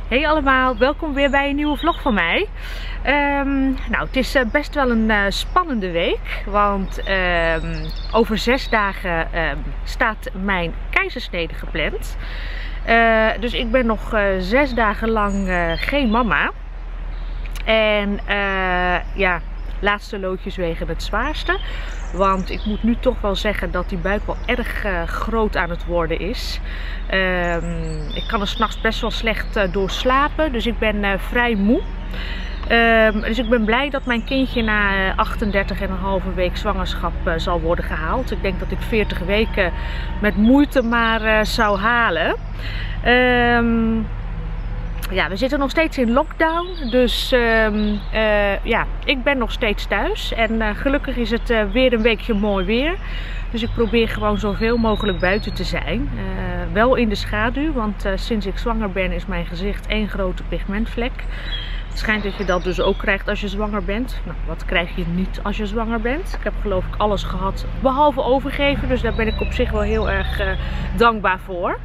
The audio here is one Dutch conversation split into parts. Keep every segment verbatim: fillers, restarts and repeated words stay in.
Hey allemaal, welkom weer bij een nieuwe vlog van mij. Um, nou, het is uh, best wel een uh, spannende week, want um, over zes dagen um, staat mijn keizersnede gepland. Uh, dus ik ben nog uh, zes dagen lang uh, geen mama. En uh, ja, laatste loodjes wegen het zwaarste. Want ik moet nu toch wel zeggen dat die buik wel erg uh, groot aan het worden is. Um, ik kan er 's nachts best wel slecht uh, door slapen. Dus ik ben uh, vrij moe. Um, dus ik ben blij dat mijn kindje na uh, achtendertig en een halve week zwangerschap uh, zal worden gehaald. Ik denk dat ik veertig weken met moeite maar uh, zou halen. Um, Ja, we zitten nog steeds in lockdown, dus um, uh, ja, ik ben nog steeds thuis en uh, gelukkig is het uh, weer een weekje mooi weer. Dus ik probeer gewoon zoveel mogelijk buiten te zijn. Uh, wel in de schaduw, want uh, sinds ik zwanger ben is mijn gezicht één grote pigmentvlek. Het schijnt dat je dat dus ook krijgt als je zwanger bent. Nou, wat krijg je niet als je zwanger bent? Ik heb geloof ik alles gehad, behalve overgeven, dus daar ben ik op zich wel heel erg uh, dankbaar voor.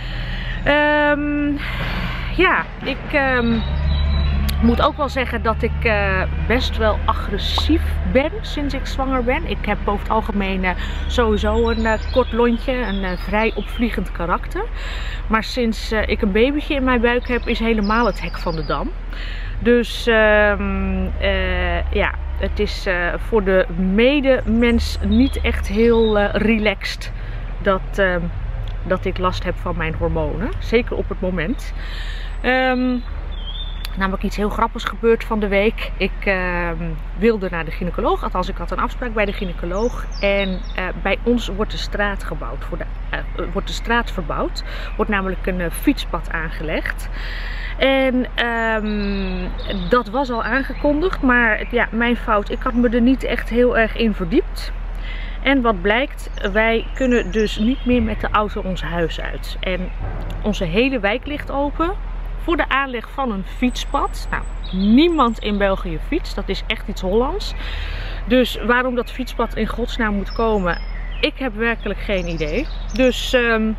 Um, Ja, ik um, moet ook wel zeggen dat ik uh, best wel agressief ben sinds ik zwanger ben. Ik heb over het algemeen uh, sowieso een uh, kort lontje, een uh, vrij opvliegend karakter. Maar sinds uh, ik een babytje in mijn buik heb, is helemaal het hek van de dam. Dus um, uh, ja, het is uh, voor de medemens niet echt heel uh, relaxed dat... Uh, dat ik last heb van mijn hormonen. Zeker op het moment. Um, namelijk iets heel grappigs gebeurd van de week. Ik uh, wilde naar de gynaecoloog. Althans, ik had een afspraak bij de gynaecoloog. En uh, bij ons wordt de straat gebouwd. Voor de, uh, wordt de straat verbouwd. Wordt namelijk een uh, fietspad aangelegd. En um, dat was al aangekondigd. Maar ja, mijn fout. Ik had me er niet echt heel erg in verdiept. En wat blijkt, wij kunnen dus niet meer met de auto ons huis uit. En onze hele wijk ligt open voor de aanleg van een fietspad. Nou, niemand in België fietst, dat is echt iets Hollands. Dus waarom dat fietspad in godsnaam moet komen, ik heb werkelijk geen idee. Dus um,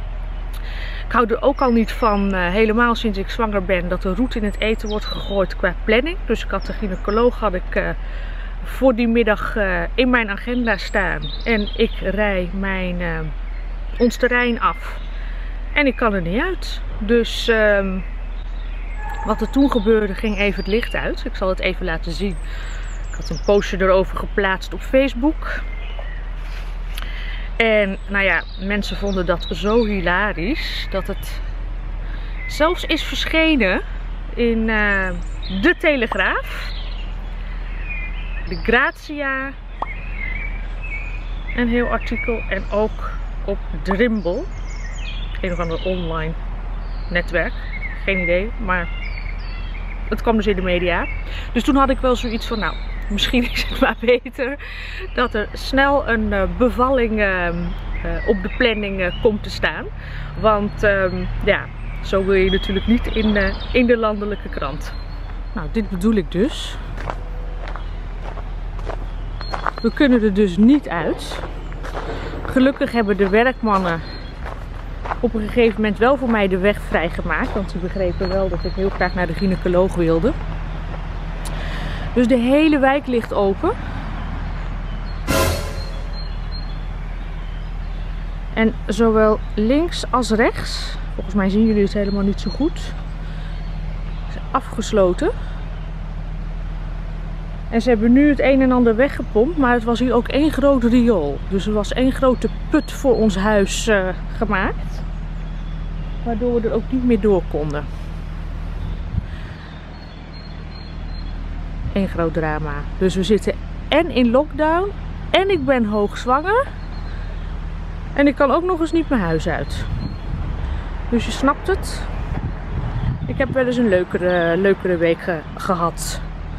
ik hou er ook al niet van, uh, helemaal sinds ik zwanger ben, dat er roet in het eten wordt gegooid qua planning. Dus ik had de gynaecoloog, had ik... Uh, voor die middag uh, in mijn agenda staan. En ik rij mijn, uh, ons terrein af. En ik kan er niet uit. Dus uh, wat er toen gebeurde, ging even het licht uit. Ik zal het even laten zien. Ik had een postje erover geplaatst op Facebook. En nou ja, mensen vonden dat zo hilarisch. Dat het zelfs is verschenen in uh, de Telegraaf. De Grazia, een heel artikel en ook op Drimbel, een of ander online netwerk, geen idee, maar het kwam dus in de media. Dus toen had ik wel zoiets van, nou, misschien is het maar beter dat er snel een uh, bevalling uh, uh, op de planning uh, komt te staan. Want uh, ja, zo wil je natuurlijk niet in, uh, in de landelijke krant. Nou, dit bedoel ik dus. We kunnen er dus niet uit. Gelukkig hebben de werkmannen op een gegeven moment wel voor mij de weg vrijgemaakt. Want ze begrepen wel dat ik heel graag naar de gynaecoloog wilde. Dus de hele wijk ligt open. En zowel links als rechts, volgens mij zien jullie het helemaal niet zo goed, is afgesloten. En ze hebben nu het een en ander weggepompt, maar het was hier ook één groot riool. Dus er was één grote put voor ons huis uh, gemaakt. Waardoor we er ook niet meer door konden. Eén groot drama. Dus we zitten en in lockdown en ik ben hoogzwanger. En ik kan ook nog eens niet mijn huis uit. Dus je snapt het. Ik heb wel eens een leukere, leukere week ge gehad.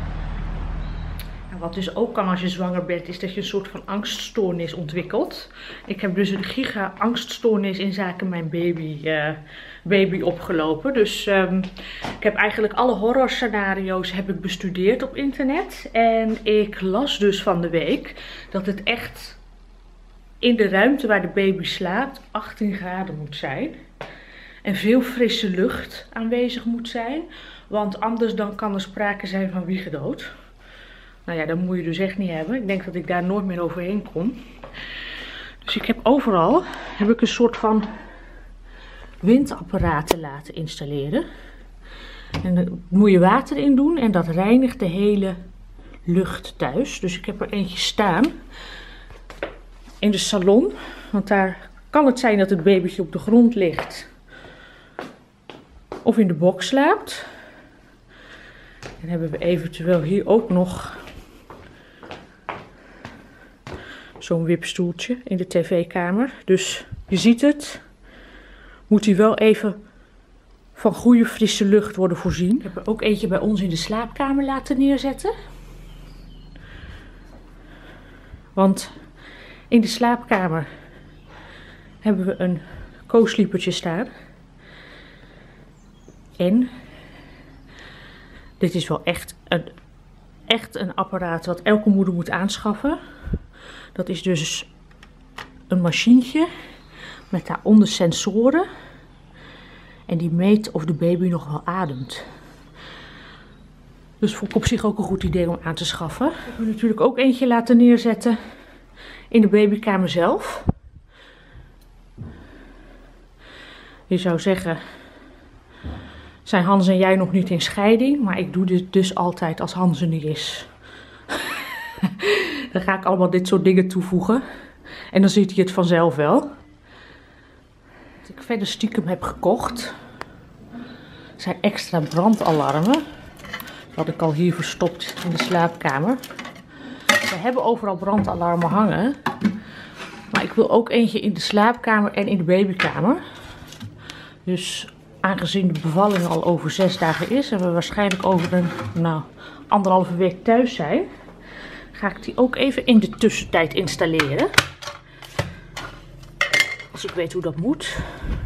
Wat dus ook kan als je zwanger bent, is dat je een soort van angststoornis ontwikkelt. Ik heb dus een giga angststoornis in zaken mijn baby, uh, baby opgelopen. Dus um, ik heb eigenlijk alle horrorscenario's heb ik bestudeerd op internet. En ik las dus van de week dat het echt in de ruimte waar de baby slaapt achttien graden moet zijn. en veel frisse lucht aanwezig moet zijn. Want anders dan kan er sprake zijn van wiegedood. Nou ja, dat moet je dus echt niet hebben. Ik denk dat ik daar nooit meer overheen kom. Dus ik heb overal heb ik een soort van windapparaten laten installeren. En daar moet je water in doen en dat reinigt de hele lucht thuis. Dus ik heb er eentje staan in de salon. Want daar kan het zijn dat het babytje op de grond ligt. Of in de box slaapt. En hebben we eventueel hier ook nog zo'n wipstoeltje in de tv-kamer. Dus je ziet het. Moet hij wel even van goede frisse lucht worden voorzien. Ik heb er ook eentje bij ons in de slaapkamer laten neerzetten. Want in de slaapkamer hebben we een co-sleepertje staan. En dit is wel echt een, echt een apparaat wat elke moeder moet aanschaffen. Dat is dus een machientje met daaronder sensoren. En die meet of de baby nog wel ademt. Dus vond ik op zich ook een goed idee om aan te schaffen. Ik heb er natuurlijk ook eentje laten neerzetten in de babykamer zelf. Je zou zeggen, zijn Hans en jij nog niet in scheiding? Maar ik doe dit dus altijd als Hans er niet is. Dan ga ik allemaal dit soort dingen toevoegen. En dan ziet hij het vanzelf wel. Wat ik verder stiekem heb gekocht zijn extra brandalarmen. Dat had ik al hier verstopt in de slaapkamer. We hebben overal brandalarmen hangen. Maar ik wil ook eentje in de slaapkamer en in de babykamer. Dus aangezien de bevalling al over zes dagen is en we waarschijnlijk over een nou, anderhalve week thuis zijn, ga ik die ook even in de tussentijd installeren. Als ik weet hoe dat moet.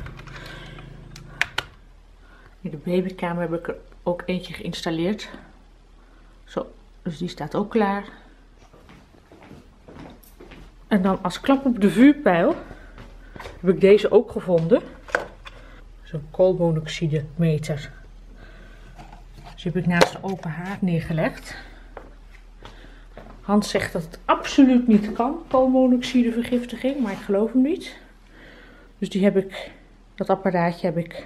In de babykamer heb ik er ook eentje geïnstalleerd. Zo, dus die staat ook klaar. En dan als klap op de vuurpijl heb ik deze ook gevonden. Zo'n koolmonoxide meter. Dus die heb ik naast de open haard neergelegd. Hans zegt dat het absoluut niet kan, koolmonoxidevergiftiging, maar ik geloof hem niet. Dus die heb ik, dat apparaatje heb ik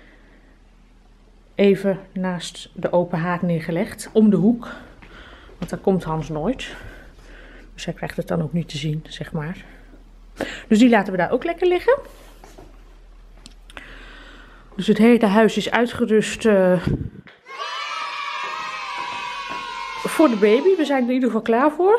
even naast de open haard neergelegd, om de hoek. Want daar komt Hans nooit. Dus hij krijgt het dan ook niet te zien, zeg maar. Dus die laten we daar ook lekker liggen. Dus het hele huis is uitgerust uh, voor de baby. We zijn er in ieder geval klaar voor.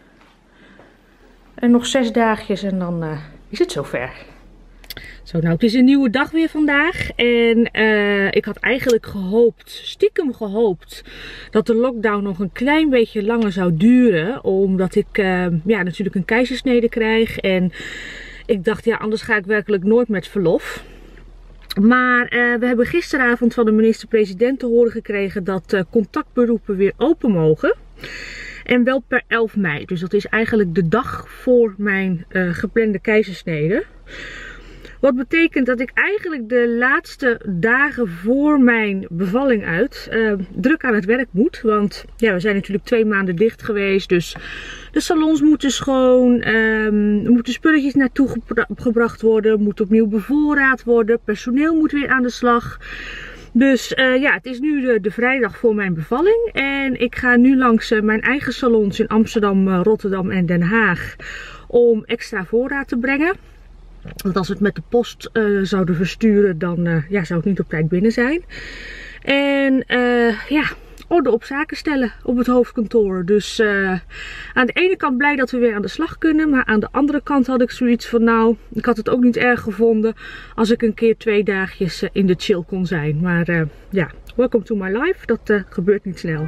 En nog zes dagjes en dan uh, is het zover. Zo, nou, het is een nieuwe dag weer vandaag. En uh, ik had eigenlijk gehoopt, stiekem gehoopt, dat de lockdown nog een klein beetje langer zou duren. Omdat ik uh, ja, natuurlijk een keizersnede krijg. En ik dacht, ja, anders ga ik werkelijk nooit met verlof. Maar uh, we hebben gisteravond van de minister-president te horen gekregen dat uh, contactberoepen weer open mogen. En wel per elf mei. Dus dat is eigenlijk de dag voor mijn uh, geplande keizersnede. Wat betekent dat ik eigenlijk de laatste dagen voor mijn bevalling uit uh, druk aan het werk moet. Want ja, we zijn natuurlijk twee maanden dicht geweest. Dus de salons moeten schoon. Um, er moeten spulletjes naartoe gebra gebracht worden. Moet opnieuw bevoorraad worden. Personeel moet weer aan de slag. Dus uh, ja, het is nu de, de vrijdag voor mijn bevalling. En ik ga nu langs uh, mijn eigen salons in Amsterdam, uh, Rotterdam en Den Haag. Om extra voorraad te brengen. Want als we het met de post uh, zouden versturen, dan uh, ja, zou het niet op tijd binnen zijn. En uh, ja, orde op zaken stellen op het hoofdkantoor. Dus uh, aan de ene kant blij dat we weer aan de slag kunnen. Maar aan de andere kant had ik zoiets van, nou, ik had het ook niet erg gevonden als ik een keer twee dagjes uh, in de chill kon zijn. Maar uh, ja, welcome to my life. Dat uh, gebeurt niet snel.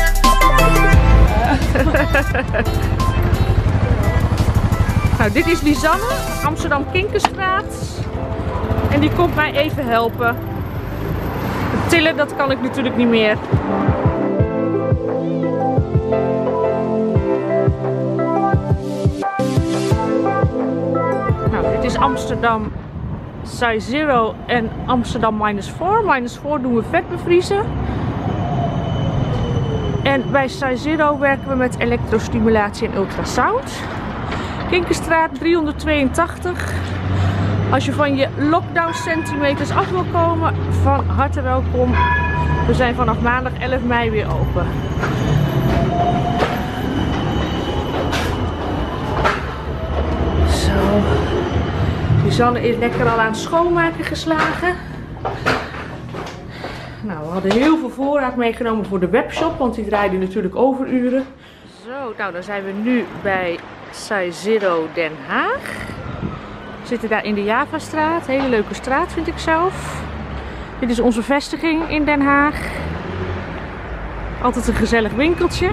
Nou, dit is Lies Lisanne, Amsterdam Kinkerstraat. En die komt mij even helpen. Tillen, dat kan ik natuurlijk niet meer. Nou, dit is Amsterdam Size Zero en Amsterdam minus vier. minus vier doen we vet bevriezen. En bij Size Zero werken we met elektrostimulatie en ultrasound. Kinkerstraat driehonderdtweeëntachtig. Als je van je lockdown centimeters af wil komen, van harte welkom. We zijn vanaf maandag elf mei weer open. Zo. Lisanne is lekker al aan het schoonmaken geslagen. Nou, we hadden heel veel voorraad meegenomen voor de webshop, want die draaide natuurlijk overuren. Zo, nou dan zijn we nu bij Size Zero Den Haag. We zitten daar in de Javastraat. Hele leuke straat vind ik zelf. Dit is onze vestiging in Den Haag. Altijd een gezellig winkeltje.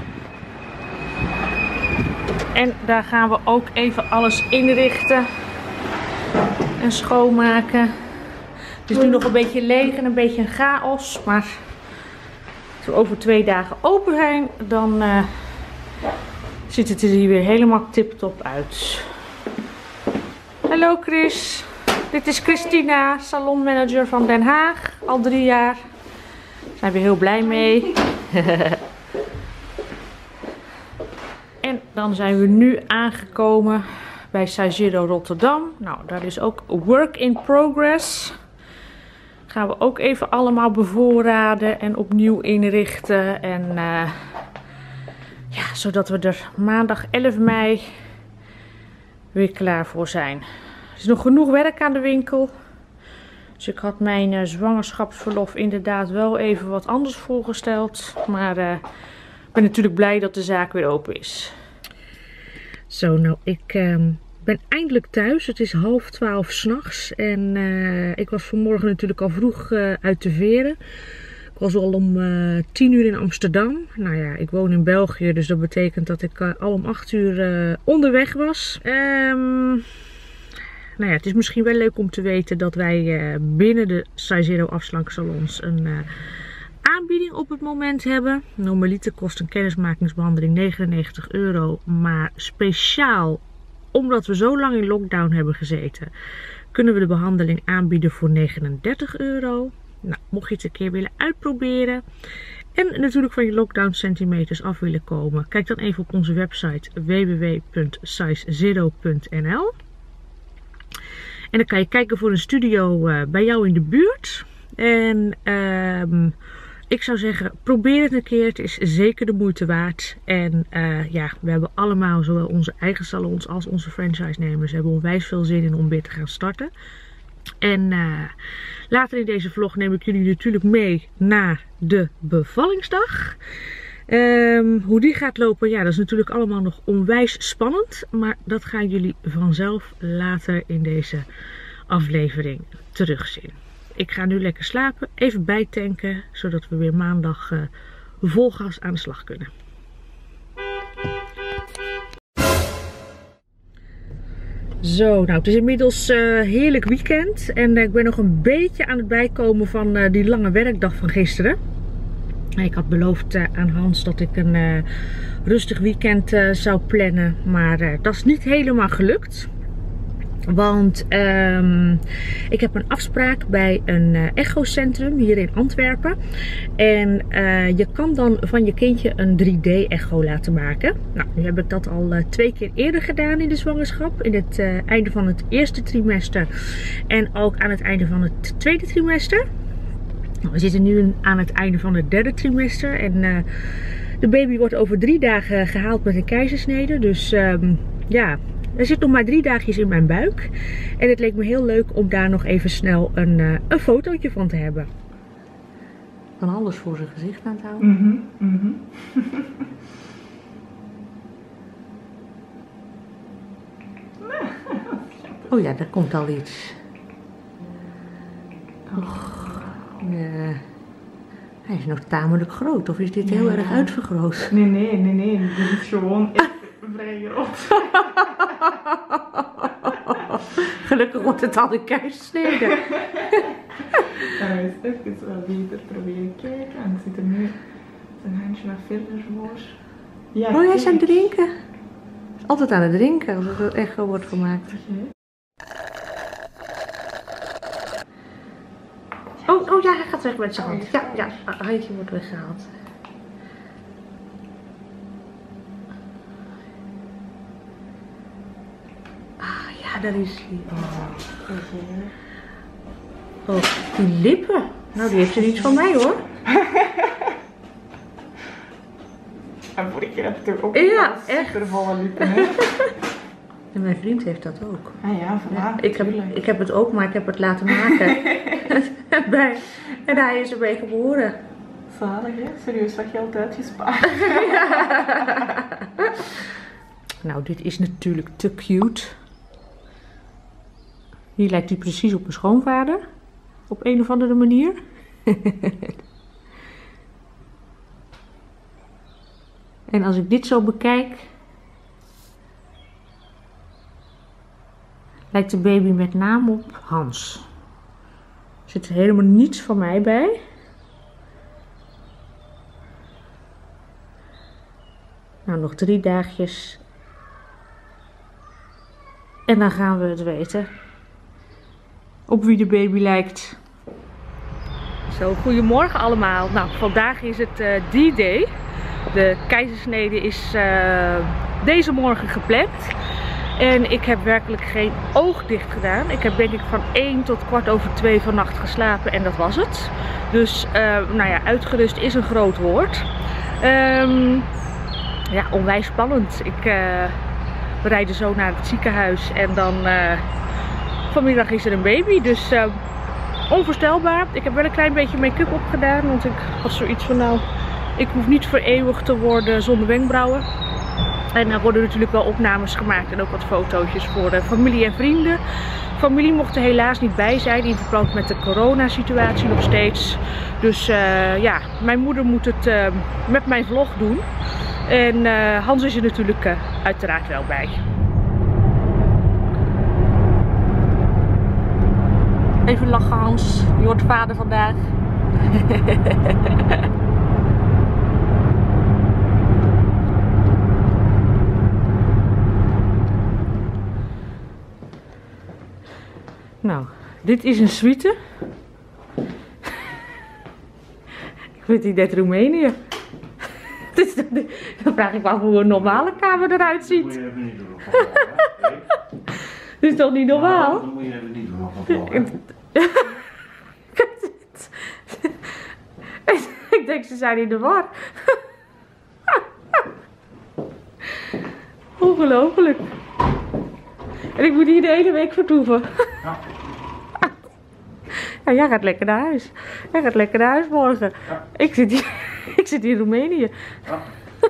En daar gaan we ook even alles inrichten en schoonmaken. Het is nu nog een beetje leeg en een beetje een chaos, maar als we over twee dagen open zijn, dan uh, ziet het er hier weer helemaal tip-top uit. Hallo Chris, dit is Christina, salonmanager van Den Haag, al drie jaar. Daar zijn we heel blij mee. En dan zijn we nu aangekomen bij Size Zero Rotterdam. Nou, daar is ook work in progress. Gaan we ook even allemaal bevoorraden en opnieuw inrichten. En uh, ja, zodat we er maandag elf mei weer klaar voor zijn. Er is nog genoeg werk aan de winkel. Dus ik had mijn uh, zwangerschapsverlof inderdaad wel even wat anders voorgesteld. Maar uh, ik ben natuurlijk blij dat de zaak weer open is. Zo, nou ik uh, ben eindelijk thuis. Het is half twaalf 's nachts. En uh, ik was vanmorgen natuurlijk al vroeg uh, uit de veren. Ik was al om uh, tien uur in Amsterdam. Nou ja, ik woon in België, dus dat betekent dat ik uh, al om acht uur uh, onderweg was. Um, nou ja, het is misschien wel leuk om te weten dat wij uh, binnen de Size Zero afslanksalons een uh, aanbieding op het moment hebben. Normaliter kost een kennismakingsbehandeling negenennegentig euro. Maar speciaal, omdat we zo lang in lockdown hebben gezeten, kunnen we de behandeling aanbieden voor negenendertig euro. Nou, mocht je het een keer willen uitproberen en natuurlijk van je lockdown centimeters af willen komen, kijk dan even op onze website w w w punt size zero punt n l. En dan kan je kijken voor een studio uh, bij jou in de buurt. En uh, ik zou zeggen, probeer het een keer. Het is zeker de moeite waard. En uh, ja, we hebben allemaal, zowel onze eigen salons als onze franchise-nemers, hebben onwijs veel zin in om weer te gaan starten. En uh, later in deze vlog neem ik jullie natuurlijk mee naar de bevallingsdag. Um, hoe die gaat lopen, ja, dat is natuurlijk allemaal nog onwijs spannend. Maar dat gaan jullie vanzelf later in deze aflevering terugzien. Ik ga nu lekker slapen, even bijtanken, zodat we weer maandag uh, vol gas aan de slag kunnen. Zo, nou het is inmiddels uh, heerlijk weekend en uh, ik ben nog een beetje aan het bijkomen van uh, die lange werkdag van gisteren. Ik had beloofd uh, aan Hans dat ik een uh, rustig weekend uh, zou plannen, maar uh, dat is niet helemaal gelukt. Want um, ik heb een afspraak bij een uh, echocentrum hier in Antwerpen. En uh, je kan dan van je kindje een drie D echo laten maken. Nou, nu heb ik dat al uh, twee keer eerder gedaan in de zwangerschap. In het uh, einde van het eerste trimester. En ook aan het einde van het tweede trimester. Nou, we zitten nu aan het einde van het derde trimester. En uh, de baby wordt over drie dagen gehaald met een keizersnede. Dus um, ja... Er zit nog maar drie dagjes in mijn buik. En het leek me heel leuk om daar nog even snel een, uh, een fotootje van te hebben. Van alles voor zijn gezicht aan het houden. Mm-hmm, mm-hmm. Oh ja, daar komt al iets. Och, uh, hij is nog tamelijk groot. Of is dit heel ja. erg uitvergroot? Nee, nee, nee, nee. Dit is gewoon echt vrij groot. Gelukkig wordt het al in kuis gesneden. Dan is het even wel beter proberen kijken. En zit er nu een handje wat verder voor. Ja, oh, hij is aan het drinken. Hij is altijd aan het drinken als het echt wordt gemaakt. Okay. Oh, oh ja, hij gaat weg met zijn hand. Ja, ja, het handje wordt weggehaald. Ah ja, daar is hij. Oh. Oh, die lippen. Nou, die heeft er iets van mij hoor. En vorige keer heb je er ook ja, echt supervolle lippen. Hè? En mijn vriend heeft dat ook. Ah ja, voilà, ja, ik, heb, ik heb het ook, maar ik heb het laten maken. Bij, en hij is ermee geboren. Zalig hè? Serieus, wat geld uitgespaard. Ja. Nou, dit is natuurlijk te cute. Hier lijkt hij precies op mijn schoonvader. Op een of andere manier. En als ik dit zo bekijk, lijkt de baby met name op Hans. Er zit helemaal niets van mij bij. Nou, nog drie dagjes. En dan gaan we het weten. Op wie de baby lijkt. Zo, goedemorgen allemaal. Nou, vandaag is het uh, D-Day. De keizersnede is uh, deze morgen gepland. En ik heb werkelijk geen oog dicht gedaan. Ik heb denk ik van één tot kwart over twee vannacht geslapen en dat was het. Dus, uh, nou ja, uitgerust is een groot woord. Um, ja, onwijs spannend. Ik, uh, we rijden zo naar het ziekenhuis en dan uh, vanmiddag is er een baby. Dus uh, onvoorstelbaar. Ik heb wel een klein beetje make-up opgedaan, want ik had zoiets van nou, ik hoef niet vereeuwigd te worden zonder wenkbrauwen. En er worden natuurlijk wel opnames gemaakt en ook wat fotootjes voor de familie en vrienden. Familie mocht er helaas niet bij zijn in verband met de coronasituatie nog steeds. Dus uh, ja, mijn moeder moet het uh, met mijn vlog doen. En uh, Hans is er natuurlijk uh, uiteraard wel bij. Even lachen Hans, je wordt vader vandaag. Nou, dit is een suite. Ik vind die net Roemenië. Dan vraag ik me af hoe een normale kamer eruit ziet. Dat moet je even niet doen. Dit is toch niet normaal? Dat moet je even niet doen. Ik denk ze zijn in de war. Ongelooflijk. En ik moet hier de hele week vertoeven. Ja. Ja, jij gaat lekker naar huis. Jij gaat lekker naar huis morgen. Ja. Ik zit hier, ik zit hier in Roemenië. Ja.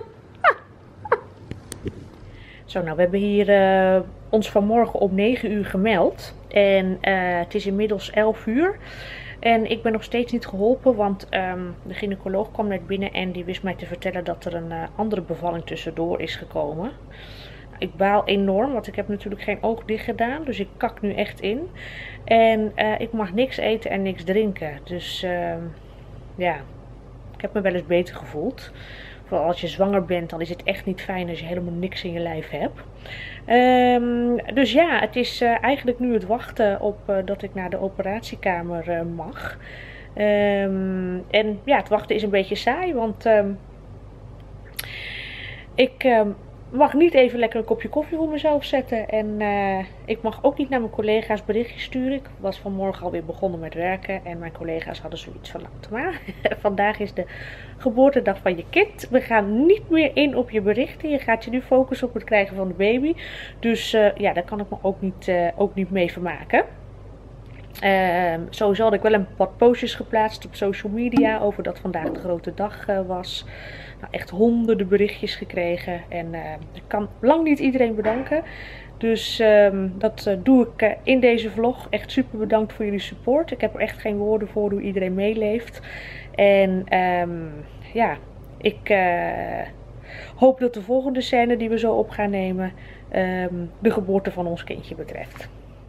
Zo, nou, we hebben hier uh, ons vanmorgen om negen uur gemeld. En uh, het is inmiddels elf uur. En ik ben nog steeds niet geholpen, want um, de gynaecoloog kwam net binnen en die wist mij te vertellen dat er een uh, andere bevalling tussendoor is gekomen. Ik baal enorm, want ik heb natuurlijk geen oog dicht gedaan, dus ik kak nu echt in. En uh, ik mag niks eten en niks drinken, dus uh, ja, ik heb me wel eens beter gevoeld. Vooral als je zwanger bent, dan is het echt niet fijn als je helemaal niks in je lijf hebt. Um, dus ja, het is uh, eigenlijk nu het wachten op uh, dat ik naar de operatiekamer uh, mag. Um, en ja, het wachten is een beetje saai, want um, ik um, mag niet even lekker een kopje koffie voor mezelf zetten. En uh, ik mag ook niet naar mijn collega's berichtjes sturen. Ik was vanmorgen alweer begonnen met werken en mijn collega's hadden zoiets van, maar vandaag is de geboortedag van je kind. We gaan niet meer in op je berichten. Je gaat je nu focussen op het krijgen van de baby. Dus uh, ja, daar kan ik me ook niet, uh, ook niet mee vermaken. Uh, sowieso had ik wel een paar postjes geplaatst op social media over dat vandaag de grote dag uh, was. Nou, echt honderden berichtjes gekregen en uh, ik kan lang niet iedereen bedanken. Dus um, dat uh, doe ik uh, in deze vlog. Echt super bedankt voor jullie support. Ik heb er echt geen woorden voor hoe iedereen meeleeft. En um, ja, ik uh, hoop dat de volgende scène die we zo op gaan nemen um, de geboorte van ons kindje betreft.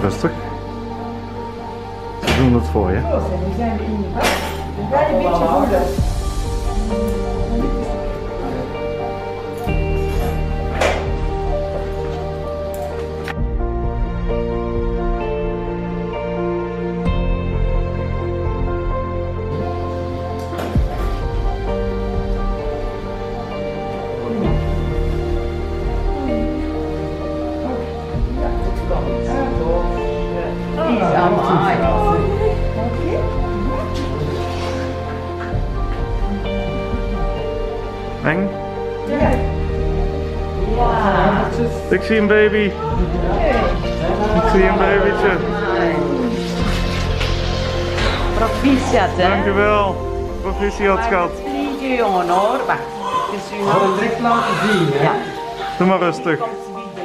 Rustig. Ze doen het voor je. Oh, we zijn in je bad. We gaan je een beetje voelen. Eng? Ja. Ja. Ik zie een baby. Ik zie een babytje. Proficiat, hè? Dankjewel. Proficiat, schat. Vliegen, jongen, hoor. Wacht. Het is u nog. het direct laten zien, hè? Ja. Doe maar rustig. Komt ze niet bij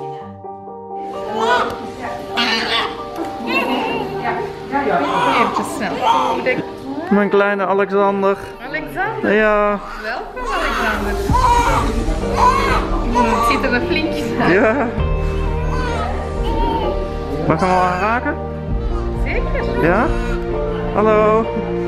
u. Eventjes snel. Mijn kleine Alexander. Alexander, Ja. welkom Alexander. Het ziet er wel flinkjes uit. Ja. Mag ik hem al aanraken? Zeker. Ja? Hallo.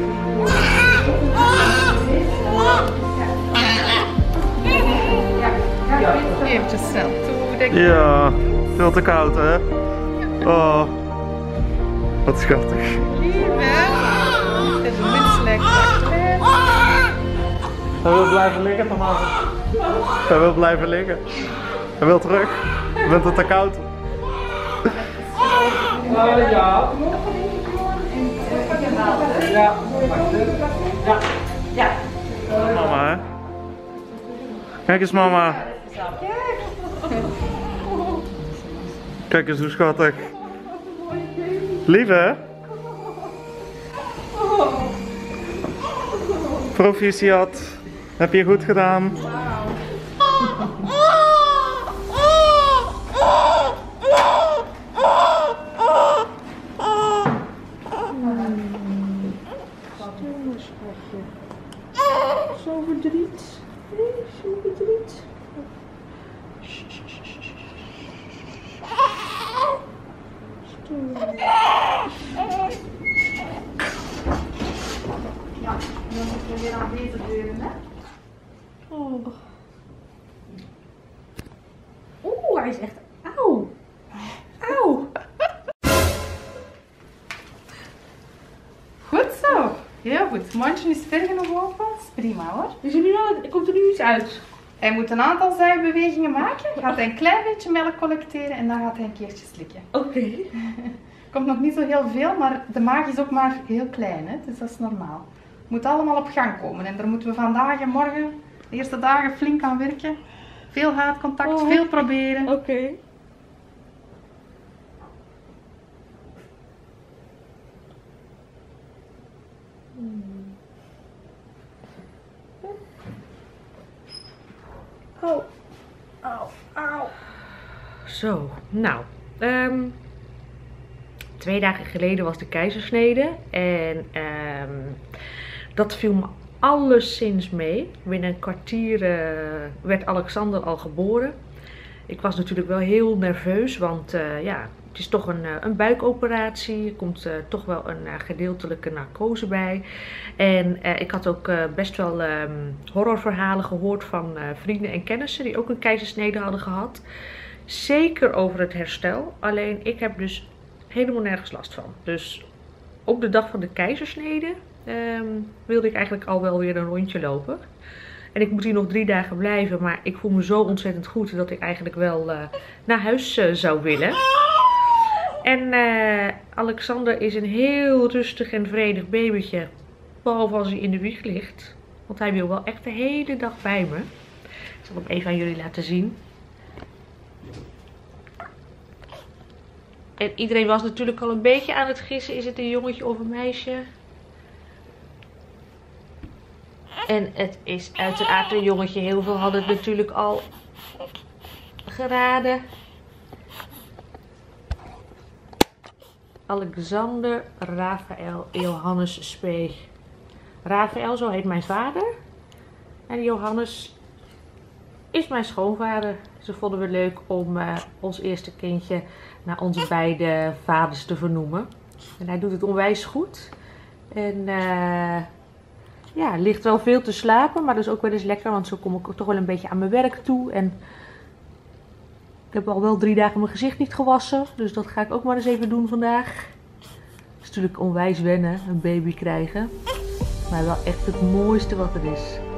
Eventjes snel toe. Ja. Veel te koud, hè? Oh. Wat schattig. Lieve. Het is een menselijk portret. Hij wil blijven liggen, Thomas. Hij wil blijven liggen. Hij wil terug. Je bent het te koud. Uh, ja. Ja. Ja. Ja. Mama, hè? Kijk eens, mama. Kijk eens hoe schattig. Lief, hè? Proficiat. Heb je goed gedaan. Zo verdriet. Nee, zo verdriet. Ja, dan moeten we weer aan deze deuren, hè? Oh. Oeh, hij is echt auw. Auw. Goed zo. Heel goed. Mondje is ver genoeg open. Dat is prima hoor. Is er nu al, komt er nu iets uit? Hij moet een aantal zijbewegingen maken. Gaat hij een klein beetje melk collecteren en dan gaat hij een keertje slikken. Oké. Okay. Komt nog niet zo heel veel, maar de maag is ook maar heel klein, hè? Dus dat is normaal. Het moet allemaal op gang komen en daar moeten we vandaag en morgen, de eerste dagen, flink aan werken. Veel haatcontact, Oh. veel proberen. Oké. Okay. Au. Au. Au. Zo, nou. Um, twee dagen geleden was de keizersnede. En um, dat viel me alleszins mee. Binnen een kwartier uh, werd Alexander al geboren. Ik was natuurlijk wel heel nerveus, want uh, ja, het is toch een, een buikoperatie. Er komt uh, toch wel een uh, gedeeltelijke narcose bij. En uh, ik had ook uh, best wel um, horrorverhalen gehoord van uh, vrienden en kennissen die ook een keizersnede hadden gehad. Zeker over het herstel. Alleen ik heb dus helemaal nergens last van. Dus op de dag van de keizersnede um, wilde ik eigenlijk al wel weer een rondje lopen. En ik moet hier nog drie dagen blijven, maar ik voel me zo ontzettend goed dat ik eigenlijk wel uh, naar huis uh, zou willen. En uh, Alexander is een heel rustig en vredig babytje, behalve als hij in de wieg ligt. Want hij wil wel echt de hele dag bij me. Ik zal hem even aan jullie laten zien. En iedereen was natuurlijk al een beetje aan het gissen, is het een jongetje of een meisje? En het is uiteraard een jongetje. Heel veel hadden het natuurlijk al geraden. Alexander Rafael Johannes Spee. Rafael, zo heet mijn vader. En Johannes, is mijn schoonvader. Ze vonden we leuk om uh, ons eerste kindje naar onze beide vaders te vernoemen. En hij doet het onwijs goed. En uh, ja, ligt wel veel te slapen, maar dat is ook wel eens lekker, want zo kom ik toch wel een beetje aan mijn werk toe. En ik heb al wel drie dagen mijn gezicht niet gewassen, dus dat ga ik ook maar eens even doen vandaag. Het is natuurlijk onwijs wennen, een baby krijgen. Maar wel echt het mooiste wat er is.